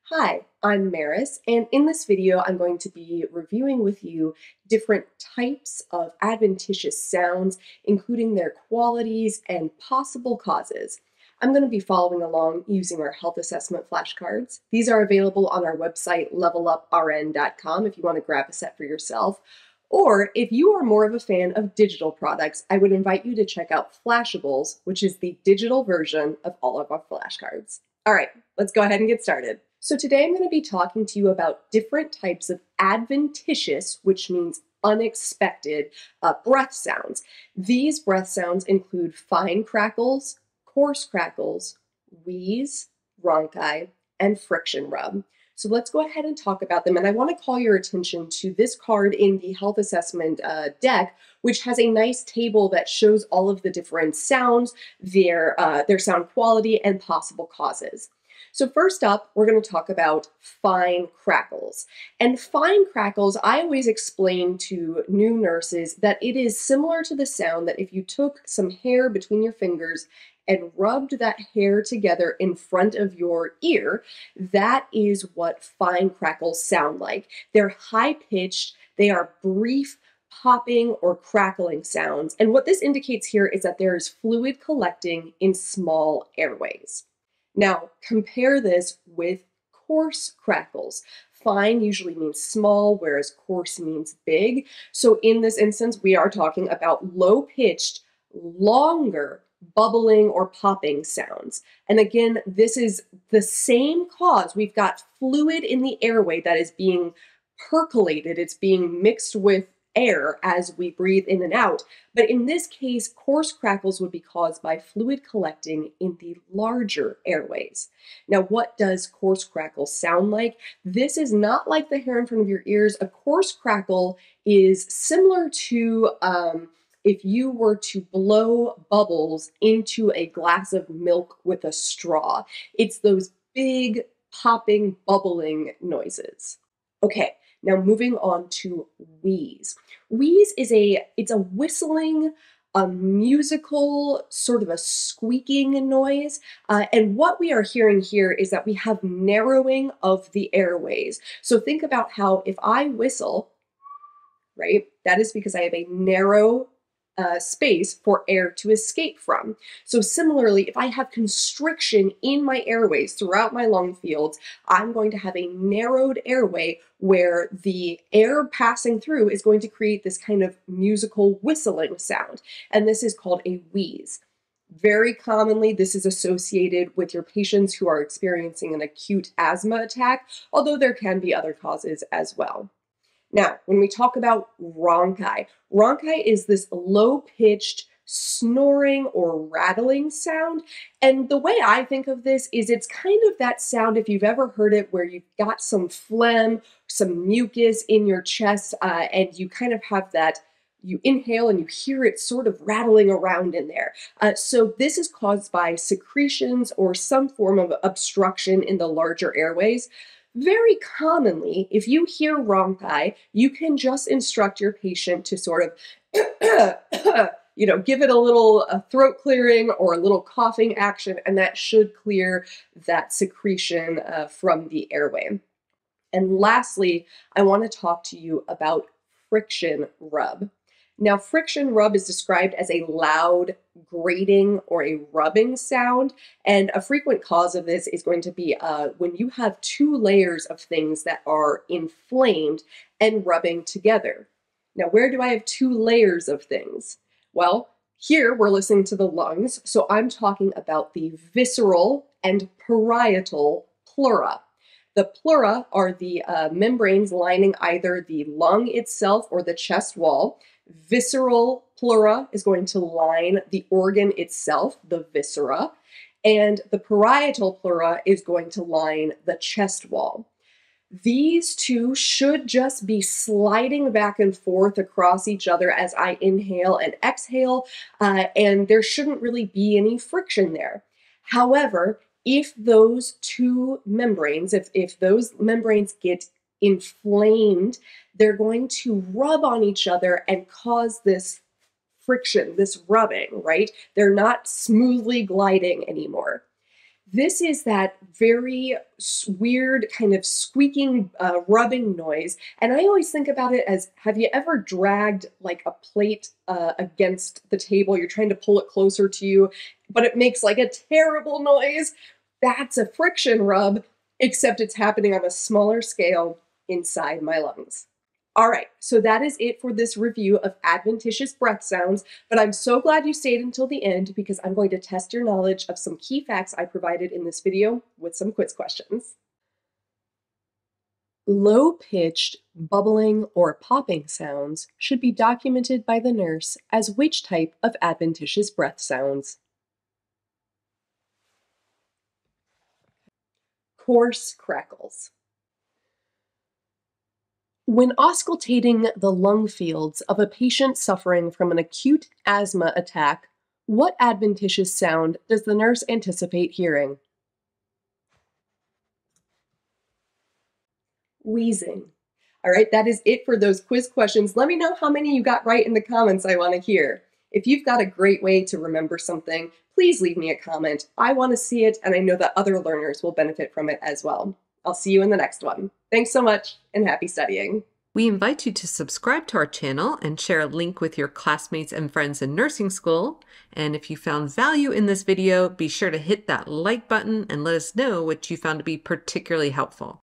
Hi, I'm Meris, and in this video I'm going to be reviewing with you different types of adventitious sounds, including their qualities and possible causes. I'm going to be following along using our health assessment flashcards. These are available on our website, leveluprn.com, if you want to grab a set for yourself. Or if you are more of a fan of digital products, I would invite you to check out Flashables, which is the digital version of all of our flashcards. All right, let's go ahead and get started. So today I'm going to be talking to you about different types of adventitious, which means unexpected, breath sounds. These breath sounds include fine crackles, coarse crackles, wheeze, rhonchi, and friction rub. So let's go ahead and talk about them. And I want to call your attention to this card in the health assessment deck, which has a nice table that shows all of the different sounds, their sound quality, and possible causes. So first up, we're going to talk about fine crackles. And fine crackles, I always explain to new nurses that it is similar to the sound that if you took some hair between your fingers and rubbed that hair together in front of your ear, that is what fine crackles sound like. They're high-pitched, they are brief, popping or crackling sounds. And what this indicates here is that there is fluid collecting in small airways. Now, compare this with coarse crackles. Fine usually means small, whereas coarse means big. So in this instance, we are talking about low-pitched, longer, bubbling or popping sounds. And again, this is the same cause. We've got fluid in the airway that is being percolated. It's being mixed with air as we breathe in and out. But in this case, coarse crackles would be caused by fluid collecting in the larger airways. Now, what does coarse crackle sound like? This is not like the hair in front of your ears. A coarse crackle is similar to if you were to blow bubbles into a glass of milk with a straw. It's those big popping, bubbling noises. Okay. Now moving on to wheeze. Wheeze is it's a whistling, a musical, sort of a squeaking noise. And what we are hearing here is that we have narrowing of the airways. So think about how if I whistle, right, that is because I have a narrow space for air to escape from. So similarly, if I have constriction in my airways throughout my lung fields, I'm going to have a narrowed airway where the air passing through is going to create this kind of musical whistling sound. And this is called a wheeze. Very commonly, this is associated with your patients who are experiencing an acute asthma attack, although there can be other causes as well. Now, when we talk about rhonchi, rhonchi is this low-pitched snoring or rattling sound. And the way I think of this is it's kind of that sound, if you've ever heard it, where you've got some phlegm, some mucus in your chest, and you kind of have that, you inhale and you hear it sort of rattling around in there. So this is caused by secretions or some form of obstruction in the larger airways. Very commonly, if you hear rhonchi, you can just instruct your patient to sort of, give it a little throat clearing or a little coughing action, and that should clear that secretion from the airway. And lastly, I want to talk to you about friction rub. Now, friction rub is described as a loud grating or a rubbing sound, and a frequent cause of this is going to be when you have two layers of things that are inflamed and rubbing together. Now, where do I have two layers of things? Well, here we're listening to the lungs, so I'm talking about the visceral and parietal pleura. The pleura are the membranes lining either the lung itself or the chest wall. Visceral pleura is going to line the organ itself, the viscera, and the parietal pleura is going to line the chest wall. These two should just be sliding back and forth across each other as I inhale and exhale, and there shouldn't really be any friction there. However, if those two membranes, if those membranes get inflamed, they're going to rub on each other and cause this friction, this rubbing, right? They're not smoothly gliding anymore. This is that very weird kind of squeaking, rubbing noise. And I always think about it as, have you ever dragged like a plate against the table? You're trying to pull it closer to you, but it makes like a terrible noise. That's a friction rub, except it's happening on a smaller scale inside my lungs. All right, so that is it for this review of adventitious breath sounds, but I'm so glad you stayed until the end because I'm going to test your knowledge of some key facts I provided in this video with some quiz questions. Low-pitched, bubbling, or popping sounds should be documented by the nurse as which type of adventitious breath sounds? Coarse crackles. When auscultating the lung fields of a patient suffering from an acute asthma attack, what adventitious sound does the nurse anticipate hearing? Wheezing. All right, that is it for those quiz questions. Let me know how many you got right in the comments. I want to hear. If you've got a great way to remember something, please leave me a comment. I want to see it, and I know that other learners will benefit from it as well. I'll see you in the next one. Thanks so much, and happy studying. We invite you to subscribe to our channel and share a link with your classmates and friends in nursing school. And if you found value in this video, be sure to hit that like button and let us know what you found to be particularly helpful.